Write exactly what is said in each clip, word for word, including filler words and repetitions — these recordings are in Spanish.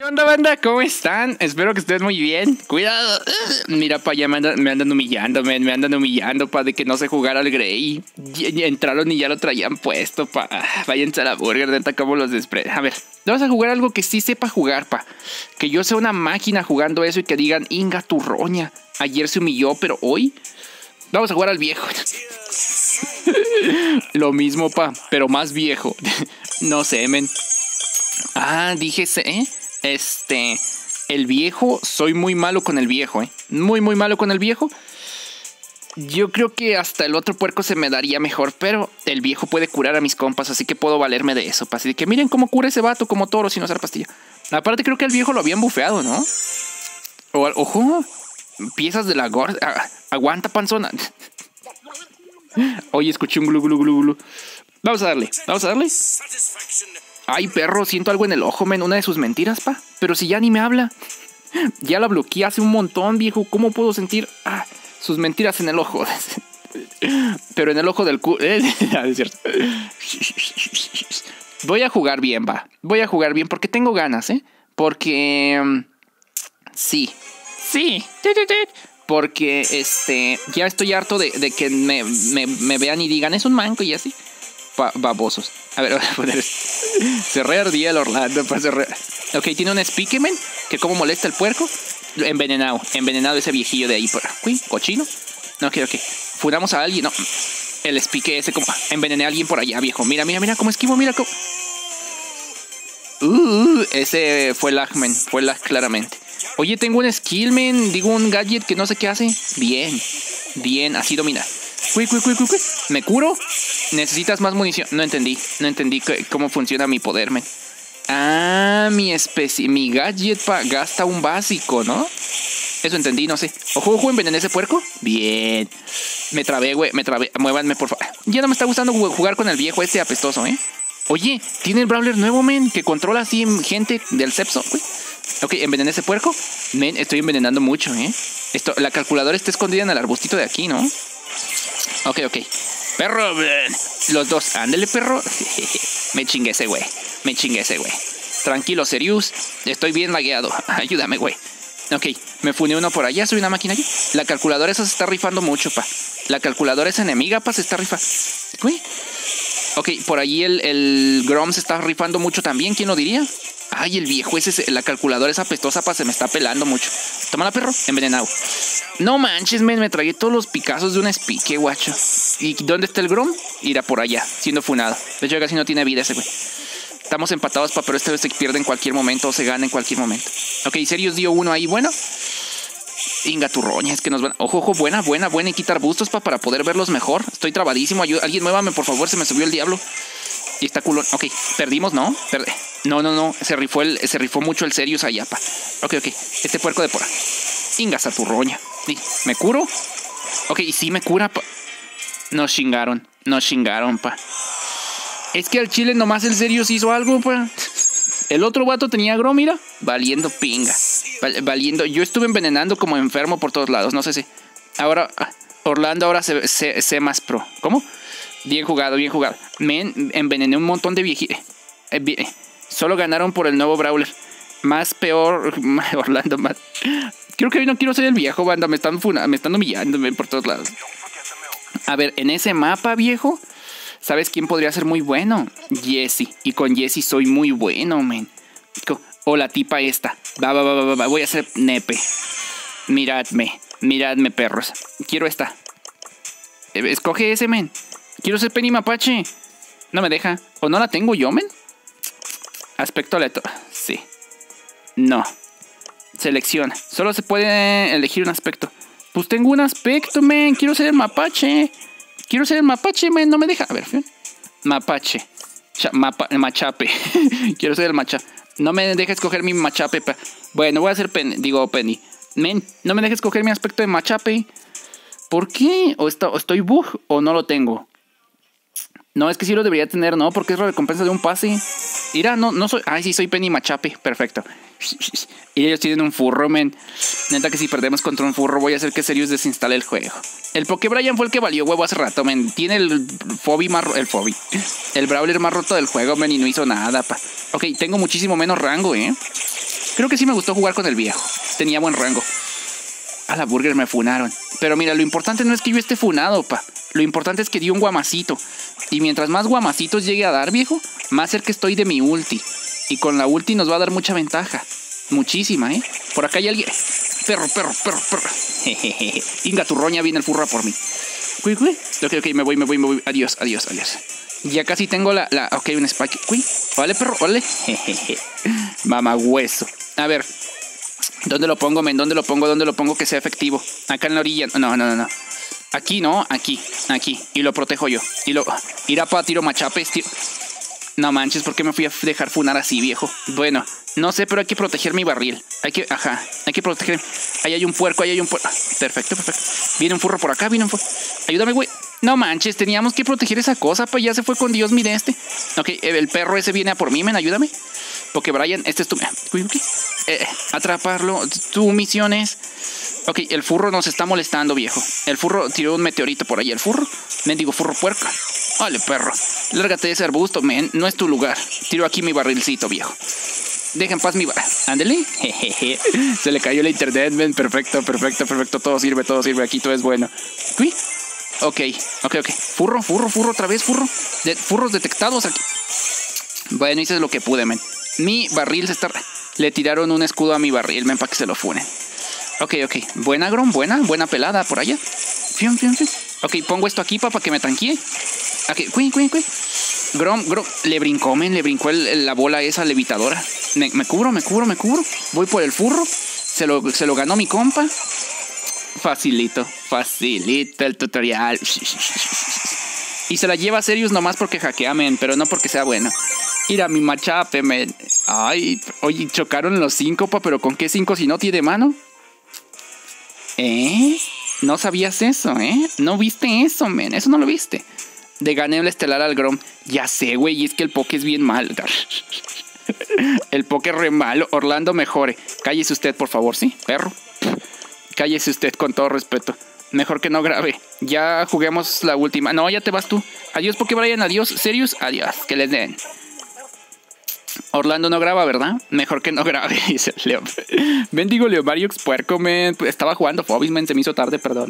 ¿Qué onda, banda? ¿Cómo están? Espero que estén muy bien. Cuidado. Mira, pa, ya me andan, me andan humillando, me, me andan humillando, pa, de que no sé jugar al Grey. Y, y entraron y ya lo traían puesto, pa. Váyanse a la burger, neta, como los despre. A ver, vamos a jugar algo que sí sepa jugar, pa. Que yo sea una máquina jugando eso y que digan, Inga, tu roña. Ayer se humilló, pero hoy vamos a jugar al viejo. Lo mismo, pa, pero más viejo. No sé, men. Ah, dije, ¿eh? Este, el viejo, soy muy malo con el viejo, ¿eh? Muy, muy malo con el viejo. Yo creo que hasta el otro puerco se me daría mejor, pero el viejo puede curar a mis compas, así que puedo valerme de eso. Así que miren cómo cura ese vato como toro sin usar pastilla. Aparte creo que el viejo lo habían bufeado, ¿no? O, ojo, piezas de la gorda. Aguanta, panzona. Oye, escuché un glu, glu, glu, glu. Vamos a darle, vamos a darle. Ay, perro, siento algo en el ojo, men. Una de sus mentiras, pa. Pero si ya ni me habla. Ya la bloqueé hace un montón, viejo. ¿Cómo puedo sentir ah, sus mentiras en el ojo? Pero en el ojo del cu... Es cierto. Voy a jugar bien, va. Voy a jugar bien porque tengo ganas, ¿eh? Porque... Sí. Sí. Porque, este... Ya estoy harto de, de que me, me, me vean y digan, es un manco y así. Pa babosos. A ver, voy a poner... Se reardía el Orlando. Pa, se re... Ok, tiene un Speakerman. Que como molesta el puerco. Envenenado. Envenenado ese viejillo de ahí. Por... Uy, cochino. No, ok, ok. Fundamos a alguien. No. El Speaker ese como... Envenené a alguien por allá, viejo. Mira, mira, mira cómo esquivo. Mira cómo... Uh, ese fue lag, man. Fue lag claramente. Oye, tengo un skill, man. Digo, un gadget que no sé qué hace. Bien. Bien, así domina. Uy, uy, uy, uy, uy. ¿Me curo? ¿Necesitas más munición? No entendí. No entendí cómo funciona mi poder, man. Ah, mi especie... Mi gadget pa, gasta un básico, ¿no? Eso entendí, no sé. Ojo, ojo, envenené ese puerco. Bien. Me trabé, güey. Me trabé. Muévanme, por favor. Ya no me está gustando jugar con el viejo este apestoso, ¿eh? Oye, tiene el Brawler nuevo, men. Que controla así gente del Cepso. Uy. Ok, envenené ese puerco. Men, estoy envenenando mucho, ¿eh? Esto, la calculadora está escondida en el arbustito de aquí, ¿no? Ok, ok. Perro, los dos. Ándale, perro. Me chingué ese, güey. Me chingué ese, güey. Tranquilo, Serious. Estoy bien lagueado. Ayúdame, güey. Ok, me funé uno por allá. Soy una máquina aquí. La calculadora esa se está rifando mucho, pa. La calculadora esa enemiga, pa, se está rifando. Uy. Ok, por allí el, el Grom se está rifando mucho también. ¿Quién lo diría? Ay, el viejo ese, la calculadora esa apestosa, pa, se me está pelando mucho. Tómala, perro. Envenenado. No manches, men, me tragué todos los picazos de un Speaker, guacho. ¿Y dónde está el Grom? Irá por allá, siendo funado. De hecho, casi no tiene vida ese güey. Estamos empatados, pa, pero este vez se pierde en cualquier momento o se gana en cualquier momento. Ok, Serious dio uno ahí, bueno. Inga, tu roña, es que nos van... Ojo, ojo, buena, buena, buena. Y quitar bustos, pa, para poder verlos mejor. Estoy trabadísimo. Ayuda. Alguien muévame, por favor, se me subió el diablo. Y está culón. Ok, perdimos, ¿no? Perde. No, no, no. Se rifó, el, se rifó mucho el Serious allá, pa. Ok, ok. Este puerco de por ahí. Ingas a tu roña. Sí. ¿Me curo? Ok, sí me cura, pa. Nos chingaron. Nos chingaron, pa. Es que al chile nomás el Serious hizo algo, pa. El otro vato tenía agro, mira. Valiendo pinga. Val valiendo. Yo estuve envenenando como enfermo por todos lados. No sé si. Ahora, Orlando ahora se, se, se más pro. ¿Cómo? Bien jugado, bien jugado. Me envenené un montón de viejitos. Eh, solo ganaron por el nuevo Brawler. Más peor. Orlando más. Creo que hoy no quiero ser el viejo, banda. Me están funando, me están humillando por todos lados. A ver, en ese mapa, viejo. ¿Sabes quién podría ser muy bueno? Jessie. Y con Jessie soy muy bueno, men. O la tipa esta. Va, va, va, va, va. Voy a hacer nepe. Miradme. Miradme, perros. Quiero esta. Escoge ese, men. Quiero ser Penny Mapache. No me deja. ¿O no la tengo yo, men? Aspecto aleatorio. Sí. No. Selecciona. Solo se puede elegir un aspecto. Pues tengo un aspecto, men. Quiero ser el mapache. Quiero ser el mapache, men. No me deja. A ver, ¿sí? Mapache. Cha mapa machape. Quiero ser el machape. No me deja escoger mi machape. Bueno, voy a hacer Penny. Digo Penny. Men, no me deja escoger mi aspecto de machape. ¿Por qué? ¿O, está, o estoy bug o no lo tengo? No, es que sí lo debería tener, ¿no? Porque es la recompensa de un pase. Mira, no, no soy... Ay, sí, soy Penny Machape. Perfecto. Y ellos tienen un furro, men. Neta que si perdemos contra un furro voy a hacer que Serious desinstale el juego. El Poké Brian fue el que valió huevo hace rato, men. Tiene el Fobi más... El Fobi. El Brawler más roto del juego, men. Y no hizo nada, pa. Ok, tengo muchísimo menos rango, ¿eh? Creo que sí me gustó jugar con el viejo. Tenía buen rango. A la burger me funaron. Pero mira, lo importante no es que yo esté funado, pa. Lo importante es que dio un guamacito. Y mientras más guamacitos llegue a dar, viejo, más cerca estoy de mi ulti. Y con la ulti nos va a dar mucha ventaja. Muchísima, ¿eh? Por acá hay alguien. Perro, perro, perro, perro. Jejeje. Inga turroña, viene el furro por mí. Uy, uy. Ok, ok, me voy, me voy, me voy. Adiós, adiós, adiós. Ya casi tengo la... la... Ok, un spike. Uy, vale, perro, vale. Jejeje. Mamá hueso. A ver. ¿Dónde lo pongo, men? ¿Dónde lo pongo? ¿Dónde lo pongo que sea efectivo? Acá en la orilla. No, no, no, no. Aquí, ¿no? Aquí, aquí. Y lo protejo yo. Y lo... Irá para tiro machapes, tío. No manches, ¿por qué me fui a dejar funar así, viejo? Bueno, no sé, pero hay que proteger mi barril. Hay que... Ajá. Hay que proteger... Ahí hay un puerco, ahí hay un puerco. Perfecto, perfecto. Viene un furro por acá, viene un furro. Ayúdame, güey. No manches, teníamos que proteger esa cosa, pues ya se fue con Dios, mire este. Ok, el perro ese viene a por mí, men, ayúdame. Porque Brian, este es tu... Eh, atraparlo, tu misión es... Ok, el furro nos está molestando, viejo. El furro tiró un meteorito por ahí, el furro. Mendigo furro puerca. Vale, perro. Lárgate de ese arbusto, men, no es tu lugar. Tiro aquí mi barrilcito, viejo. Deja en paz mi... Ándele. Jejeje. Se le cayó la internet, men. Perfecto, perfecto, perfecto. Todo sirve, todo sirve. Aquí todo es bueno. Uy. Ok, ok, ok. Furro, furro, furro, otra vez, furro. De, furros detectados aquí. Bueno, hice lo que pude, men. Mi barril se está... Le tiraron un escudo a mi barril, men, para que se lo funen. Ok, ok. Buena, Grom, buena. Buena pelada por allá. Fium, fium, fium. Ok, pongo esto aquí, para que me tanquee. Ok, cuí, cuí, cuí. Grom, Grom. Le brincó, men. Le brincó el, el, la bola esa levitadora. Me, me cubro, me cubro, me cubro. Voy por el furro. Se lo, se lo ganó mi compa. Facilito, facilito el tutorial. Y se la lleva a Serious nomás porque hackea, men, pero no porque sea bueno. Mira mi machape, men. Ay, oye, chocaron los cinco, pa, pero ¿con qué cinco si no tiene mano? ¿Eh? No sabías eso, ¿eh? No viste eso, men. Eso no lo viste. De gané el estelar al Grom. Ya sé, güey, y es que el poke es bien mal. El poke es re malo. Orlando mejore. Cállese usted, por favor, ¿sí? Perro. Cállese usted, con todo respeto. Mejor que no grabe. Ya juguemos la última. No, ya te vas tú. Adiós, Poké Brian. Adiós. Serious. Adiós. Que les den. Orlando no graba, ¿verdad? Mejor que no grabe. Dice Leo. Bendigo Leomariox puerco, men. Estaba jugando Fobis, men. Se me hizo tarde, perdón.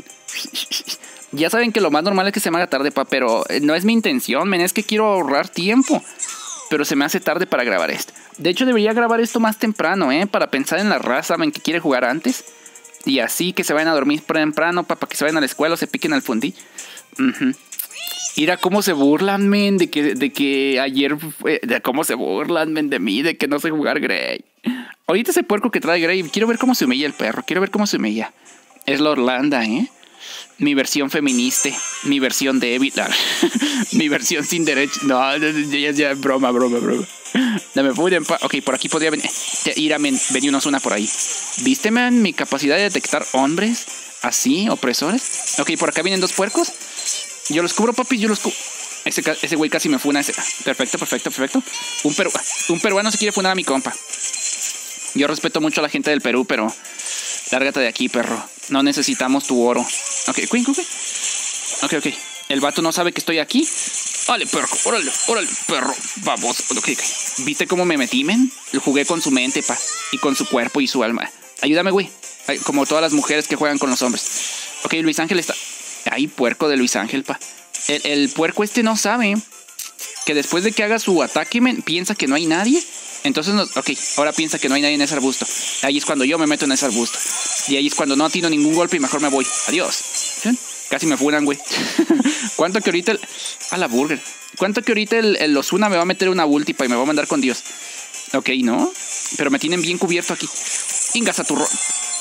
Ya saben que lo más normal es que se me haga tarde, pa. Pero no es mi intención, men. Es que quiero ahorrar tiempo. Pero se me hace tarde para grabar esto. De hecho, debería grabar esto más temprano, ¿eh? Para pensar en la raza, men, que quiere jugar antes. Y así que se vayan a dormir temprano, para que se vayan a la escuela o se piquen al fundí. Uh-huh. Mira cómo se burlan, men, de que, de que ayer... Fue, de cómo se burlan, men, de mí, de que no sé jugar Grey. Ahorita ese puerco que trae Grey, quiero ver cómo se humilla el perro, quiero ver cómo se humilla. Es la Orlando, ¿eh? Mi versión feminista, mi versión débil, mi versión sin derecho. No, ya, ya, broma, broma, broma. No me pueden. Ok, por aquí podría venir. Ir a venir unos una por ahí. ¿Viste, man? Mi capacidad de detectar hombres así, opresores. Ok, por acá vienen dos puercos. Yo los cubro, papi, yo los cubro. Ese, ese güey casi me funa. Ese. Perfecto, perfecto, perfecto. Un, peru un peruano se quiere funar a mi compa. Yo respeto mucho a la gente del Perú, pero lárgate de aquí, perro. No necesitamos tu oro. Ok, cuí, cuí. Ok, ok. El vato no sabe que estoy aquí. Órale, perro, órale, órale, perro. Vamos. Okay, okay. ¿Viste cómo me metí, men? Jugué con su mente, pa. Y con su cuerpo y su alma. Ayúdame, güey. Como todas las mujeres que juegan con los hombres. Ok, Luis Ángel está... Ay, puerco de Luis Ángel, pa. El, el puerco este no sabe que después de que haga su ataque, men, piensa que no hay nadie. Entonces, no... ok, ahora piensa que no hay nadie en ese arbusto. Ahí es cuando yo me meto en ese arbusto. Y ahí es cuando no atino ningún golpe y mejor me voy. Adiós. ¿Sí? Casi me funan, güey. ¿Cuánto que ahorita el... A la burger. ¿Cuánto que ahorita el, el Ozuna me va a meter una ultipa y me va a mandar con Dios? Ok, ¿no? Pero me tienen bien cubierto aquí. Ingas a tu ro...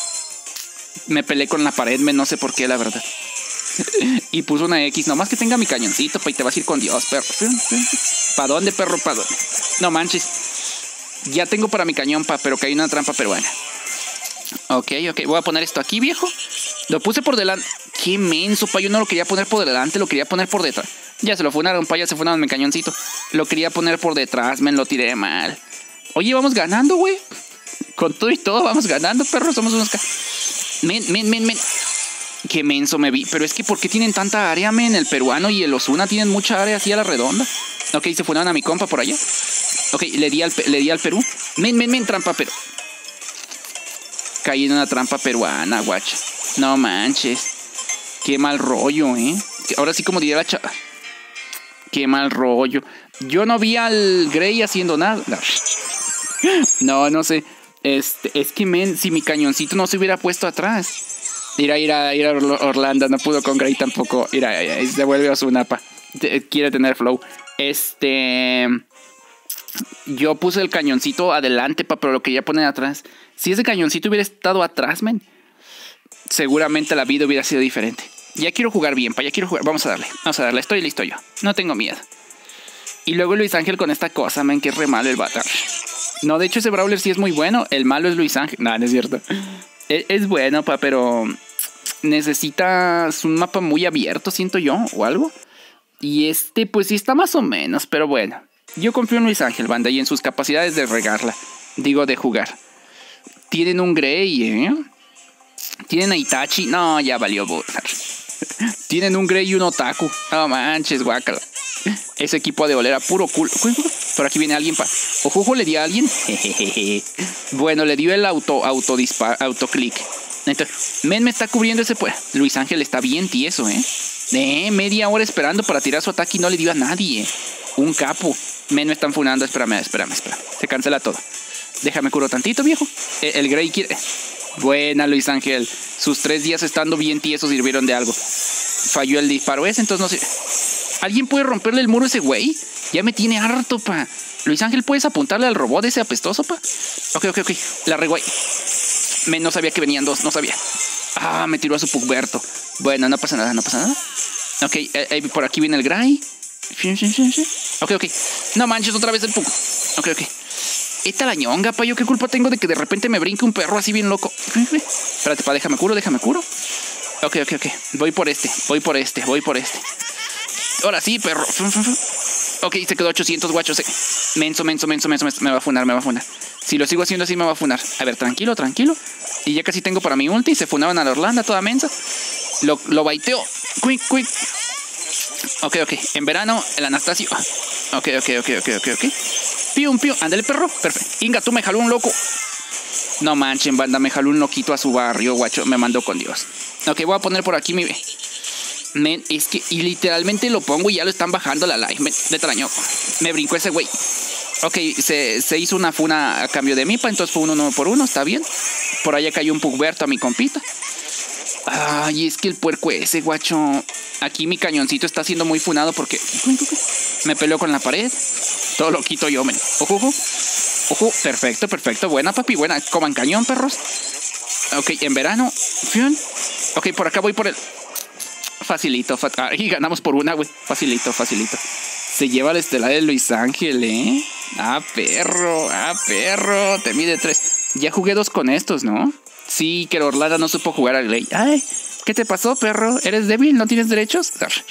Me peleé con la pared, me no sé por qué, la verdad. Y puso una X. Nomás que tenga mi cañoncito, pa, y te vas a ir con Dios, perro. ¿Para dónde, perro? ¿Para dónde? No manches. Ya tengo para mi cañón, pa, pero que hay una trampa peruana. Ok, ok. Voy a poner esto aquí, viejo. Lo puse por delante. Qué menso, pa. Yo no lo quería poner por delante, lo quería poner por detrás. Ya se lo funaron, pa. Ya se funaron mi cañoncito. Lo quería poner por detrás, men. Lo tiré mal. Oye, vamos ganando, güey. Con todo y todo, vamos ganando, perro. Somos unos... Ca... Men, men, men, men. Qué menso me vi. Pero es que, ¿por qué tienen tanta área, men? El peruano y el Ozuna tienen mucha área así a la redonda. Ok, se funaron a mi compa por allá. Ok, le di al, le di al Perú. Men, men, men, trampa, pero... Caí en una trampa peruana, guacho. No manches. Qué mal rollo, ¿eh? Ahora sí, como diría la chava. Qué mal rollo. Yo no vi al Grey haciendo nada. No, no sé. Este, es que, men, si mi cañoncito no se hubiera puesto atrás. Ir a ir a, ir a Orlando. No pudo con Grey tampoco. Ir a, ir a, se vuelve a su napa. Quiere tener flow. Este... Yo puse el cañoncito adelante, pa, pero lo quería poner atrás. Si ese cañoncito hubiera estado atrás, men, seguramente la vida hubiera sido diferente. Ya quiero jugar bien, pa, ya quiero jugar. Vamos a darle, vamos a darle, estoy listo yo. No tengo miedo. Y luego Luis Ángel con esta cosa, men, que es re malo el bata. No, de hecho ese Brawler sí es muy bueno. El malo es Luis Ángel. No, no es cierto. Es, es bueno, pa, pero necesitas un mapa muy abierto, siento yo, o algo. Y este, pues sí está más o menos, pero bueno. Yo confío en Luis Ángel, banda, y en sus capacidades de regarla. Digo, de jugar. Tienen un Grey, ¿eh? Tienen a Itachi. No, ya valió. Tienen un Grey y un Otaku. No manches, guácala. Ese equipo de olera puro culo. Por aquí viene alguien. Pa... Ojo, le dio a alguien. Bueno, le dio el auto, auto dispar, autoclick. Entonces, men me está cubriendo ese pues. Luis Ángel está bien tieso, ¿eh? Eh, media hora esperando para tirar su ataque y no le dio a nadie. Un capo. Men me están funando. Espérame, espérame, espérame. Se cancela todo. Déjame curo tantito, viejo. El, el Grey quiere... Buena, Luis Ángel. Sus tres días estando bien tiesos sirvieron de algo. Falló el disparo ese, entonces no sé. ¿Alguien puede romperle el muro a ese güey? Ya me tiene harto, pa. Luis Ángel, ¿puedes apuntarle al robot ese apestoso, pa? Ok, ok, ok. La regó ahí. Men, no sabía que venían dos, no sabía. Ah, me tiró a su Pugberto. Bueno, no pasa nada, no pasa nada. Ok, eh, eh, por aquí viene el Grey. Ok, ok. No manches, otra vez el Pug. Ok, ok. Esta la ñonga, pa. Yo qué culpa tengo de que de repente me brinque un perro así bien loco. Espérate, pa, déjame curo, déjame curo. Ok, ok, ok. Voy por este, voy por este, voy por este. Ahora sí, perro. Ok, se quedó ochocientos guachos. Eh. Menso, menso, menso, menso, menso. Me va a funar, me va a funar. Si lo sigo haciendo así, me va a funar. A ver, tranquilo, tranquilo. Y ya casi tengo para mi ulti. Se funaban a la Orlando, toda mensa. Lo, lo baiteo. Quick, quick. Ok, ok. En verano, el Anastasio. Ok, ok, ok, ok, ok, ok. Pium, pium. Ándale, perro. Perfecto. Inga, tú me jaló un loco. No manchen, banda. Me jaló un loquito a su barrio, guacho. Me mandó con Dios. Ok, voy a poner por aquí mi... Men, es que... Y literalmente lo pongo y ya lo están bajando la live. Men, de traño. Me brincó ese güey. Ok, se, se hizo una funa a cambio de mipa. Entonces fue uno, uno por uno. Está bien. Por allá cayó un Pugberto a mi compita. Ay, es que el puerco ese, guacho. Aquí mi cañoncito está siendo muy funado porque me peleó con la pared. Todo lo quito yo, men. Ojo, ojo. Ojo, perfecto, perfecto. Buena, papi, buena. Coman cañón, perros. Ok, en verano. Ok, por acá voy por el... Facilito. Fa... Ah, y ganamos por una, güey. Facilito, facilito. Se lleva la estelar de Luis Ángel, ¿eh? Ah, perro. Ah, perro. Te mide tres. Ya jugué dos con estos, ¿no? Sí, que Orlando no supo jugar al Grey. Ay, ¿qué te pasó, perro? ¿Eres débil? ¿No tienes derechos?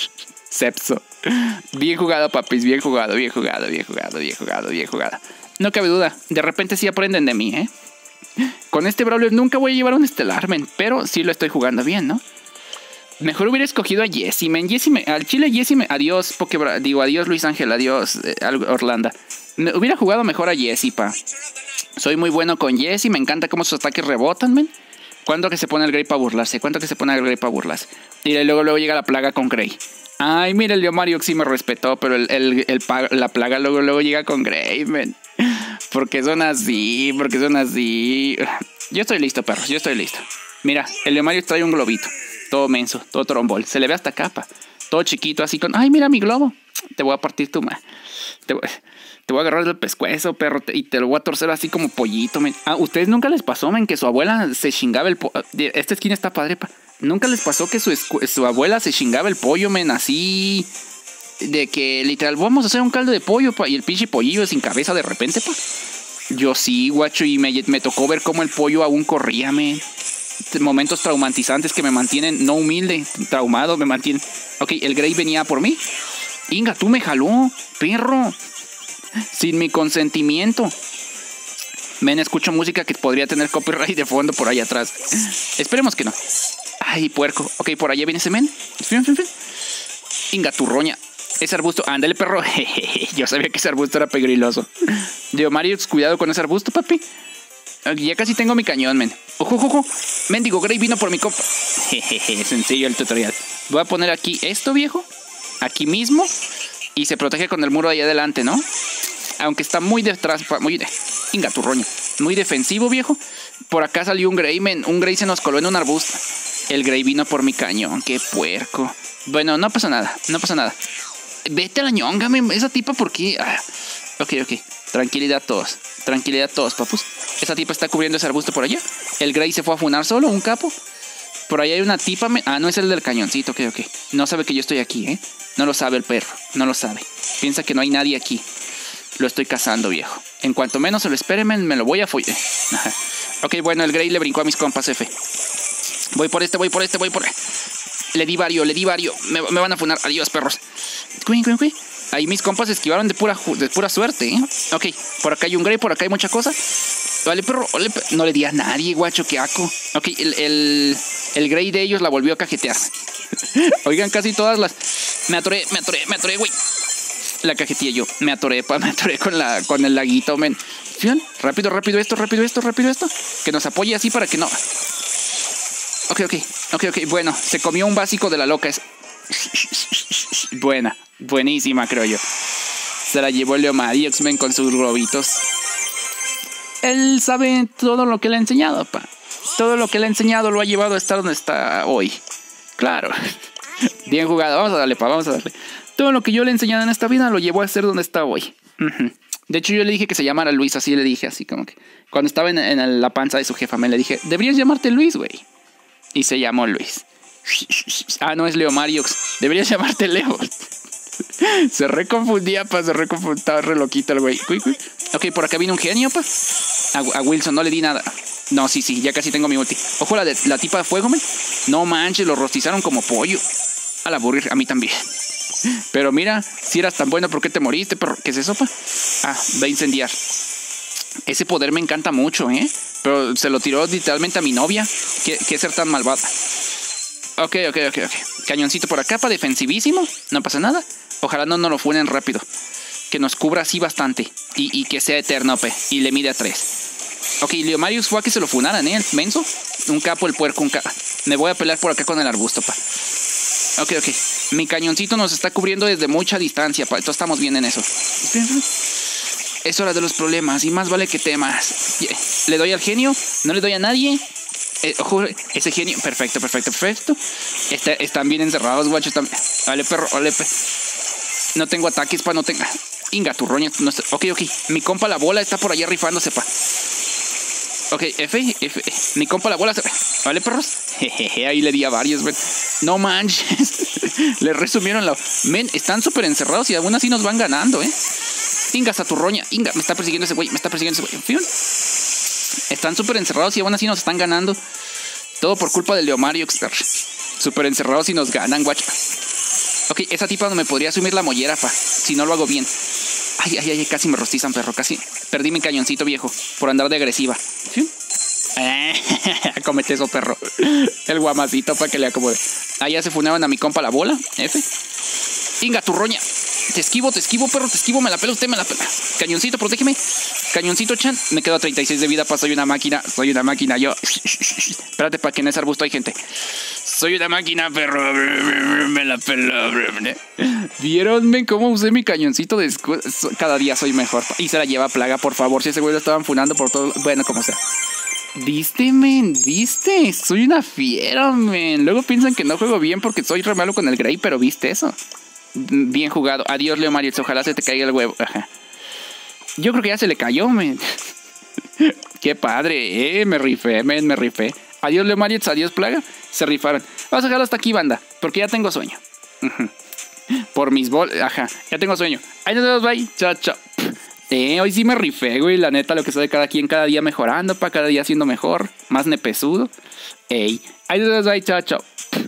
Sepso. Bien jugado, papis. Bien jugado, bien jugado, bien jugado, bien jugado, bien jugado. No cabe duda. De repente sí aprenden de mí, ¿eh? Con este Brawler nunca voy a llevar un estelar, men. Pero sí lo estoy jugando bien, ¿no? Mejor hubiera escogido a Jessie, men. Jessie me... Al chile Jessie me... Adiós, Pokebra... Digo, adiós, Luis Ángel. Adiós, eh, Orlando. Me hubiera jugado mejor a Jessie, pa. Soy muy bueno con Jessie. Me encanta cómo sus ataques rebotan, men. ¿Cuándo que se pone el Grey para burlarse? ¿Cuándo que se pone el Grey para burlarse? Y luego, luego llega la plaga con Grey. Ay, mira, el Leomario sí me respetó. Pero el, el, el, la plaga luego, luego llega con Grey, men. Porque son así, porque son así. Yo estoy listo, perros, yo estoy listo. Mira, el Leomario trae un globito. Todo menso, todo trombol. Se le ve hasta capa. Todo chiquito, así con... Ay, mira mi globo. Te voy a partir tu ma. Te voy, te voy a agarrar del pescuezo, perro. Te, y te lo voy a torcer así como pollito, men. Ah, ¿ustedes nunca les pasó, men, que su abuela se chingaba el pollo? Esta esquina está padre, pa. ¿Nunca les pasó que su, su abuela se chingaba el pollo, men, así... De que literal, vamos a hacer un caldo de pollo, pa, y el pinche pollillo sin cabeza de repente, pa. Yo sí, guacho, y me, me tocó ver cómo el pollo aún corría, men. Momentos traumatizantes que me mantienen no humilde, traumado, me mantienen. Ok, el Grey venía por mí. Inga, tú me jaló, perro. Sin mi consentimiento. Men, escucho música que podría tener copyright de fondo por ahí atrás. Esperemos que no. Ay, puerco. Ok, por allá viene ese men. Inga, tu roña. Ese arbusto, ándale, perro. Yo sabía que ese arbusto era pegriloso. Digo, Mario, cuidado con ese arbusto, papi. Ya casi tengo mi cañón, men. Ojo, ojo, ojo. Mendigo Grey vino por mi copa. Jejeje, sencillo el tutorial. Voy a poner aquí esto, viejo. Aquí mismo. Y se protege con el muro ahí adelante, ¿no? Aunque está muy detrás. Muy de... Inga, tu roño. Muy defensivo, viejo. Por acá salió un Grey, men. Un Grey se nos coló en un arbusto. El Grey vino por mi cañón. Qué puerco. Bueno, no pasa nada. No pasa nada. Vete a la ñonga, men. Esa tipa, ¿por qué? Ah. Ok, ok. Tranquilidad todos. Tranquilidad todos, papus. Esa tipa está cubriendo ese arbusto por allá. El Grey se fue a funar solo, un capo. Por ahí hay una tipa. Me... Ah, no es el del cañoncito, ok, ok. No sabe que yo estoy aquí, ¿eh? No lo sabe el perro. No lo sabe. Piensa que no hay nadie aquí. Lo estoy cazando, viejo. En cuanto menos se lo espere, me, me lo voy a follar. Ajá. Ok, bueno, el Grey le brincó a mis compas, F. Voy por este, voy por este, voy por... Le di vario, le di vario. Me, me van a funar. Adiós, perros. Cuí, cuí, cuí. Ahí mis compas esquivaron de pura, de pura suerte, ¿eh? Ok, por acá hay un Grey, por acá hay mucha cosa. Vale, perro, vale, perro. No le di a nadie, guacho, qué aco. Ok, el, el, el Grey de ellos la volvió a cajetear. Oigan, casi todas las... Me atoré, me atoré, me atoré, güey. La cajeteé yo. Me atoré, pa, me atoré con, la, con el laguito, men. ¿Fíjate? Rápido, rápido esto, rápido esto, rápido esto. Que nos apoye así para que no... Ok, ok, ok, ok. Bueno, se comió un básico de la loca. Es... Buena, buenísima, creo yo. Se la llevó el Leomadiox, men, con sus globitos. Él sabe todo lo que le ha enseñado, pa. Todo lo que le ha enseñado lo ha llevado a estar donde está hoy. Claro. Bien jugado, vamos a darle, pa, vamos a darle. Todo lo que yo le he enseñado en esta vida lo llevó a ser donde está hoy. Uh-huh. De hecho, yo le dije que se llamara Luis, así le dije, así como que... Cuando estaba en, en la panza de su jefa, me le dije, deberías llamarte Luis, güey. Y se llamó Luis. Ah, no, es Leomariox. Deberías llamarte Leo. Se reconfundía, pa, se reconfundía, estaba re loquito el güey. Ok, por acá vino un genio, pa. A, a Wilson no le di nada. No, sí, sí, ya casi tengo mi ulti. Ojo, la, de, la tipa de fuego, man. No manches, lo rostizaron como pollo. A la burger, a mí también. Pero mira, si eras tan bueno, ¿por qué te moriste, perro? ¿Qué es eso, pa? Ah, va a incendiar. Ese poder me encanta mucho, ¿eh? Pero se lo tiró literalmente a mi novia. ¿Qué, qué ser tan malvada? Ok, ok, ok, ok. Cañoncito por acá, pa, defensivísimo. No pasa nada. Ojalá no nos lo funen rápido. Que nos cubra así bastante. Y, y que sea eterno, pe. Y le mide a tres. Ok, Leomarius fue a que se lo funaran, ¿eh? El menso. Un capo, el puerco, un capo. Me voy a pelear por acá con el arbusto, pa. Ok, ok. Mi cañoncito nos está cubriendo desde mucha distancia, pa. Entonces estamos bien en eso. Es hora de los problemas. Y más vale que temas. Le doy al genio. No le doy a nadie. Eh, ojo, ese genio. Perfecto, perfecto, perfecto. Está, están bien encerrados, guacho. Están... Vale, perro, vale, perro. No tengo ataques, pa, no tenga. Inga, tu roña. No está... Ok, ok. Mi compa la bola está por allá rifándose, pa. Ok, F, F. Mi compa la bola se... Vale, perros. Jejeje, ahí le di a varios, men. No manches. Le resumieron la... Men, están súper encerrados y aún así nos van ganando, eh. Inga, saturroña. Inga, me está persiguiendo ese güey. Me está persiguiendo ese güey. ¿Fion? Están súper encerrados y aún así nos están ganando. Todo por culpa del Leomariox. Súper encerrados y nos ganan, guacha. Ok, esa tipa no me podría asumir la mollera, pa. Si no lo hago bien. Ay, ay, ay, casi me rostizan, perro. Casi perdí mi cañoncito, viejo. Por andar de agresiva. ¿Sí? Eh, comete eso, perro. El guamacito para que le acomode. Ahí ya se funaban a mi compa la bola. F. Inga, tu roña. Te esquivo, te esquivo, perro. Te esquivo, me la pela, usted me la pela. Cañoncito, protégeme. Cañoncito, chan. Me quedo a treinta y seis de vida, pa. Soy una máquina. Soy una máquina, yo. Espérate, pa, que en ese arbusto hay gente. Soy una máquina, perro. Me la pelo. ¿Vieronme cómo usé mi cañoncito de escudo? Cada día soy mejor. Y se la lleva plaga, por favor. Si ese güey lo estaban funando por todo. Bueno, como sea. ¿Viste, men? ¿Viste? Soy una fiera, men. Luego piensan que no juego bien porque soy re malo con el Grey, pero ¿viste eso? Bien jugado. Adiós, Leomarius. Ojalá se te caiga el huevo. Ajá. Yo creo que ya se le cayó, men. Qué padre, eh. Me rifé, men. Me rifé. Adiós, Leomarius. Adiós, plaga. Se rifaron. Vamos a dejarlo hasta aquí, banda. Porque ya tengo sueño. Por mis bolas. Ajá. Ya tengo sueño. Ahí nos vemos, bye. Chao, chao. Eh, hoy sí me rifé, güey. La neta, lo que soy de cada quien, cada día mejorando, pa. Cada día siendo mejor. Más nepesudo. Ey. Ahí nos vemos, bye. Chao, chao.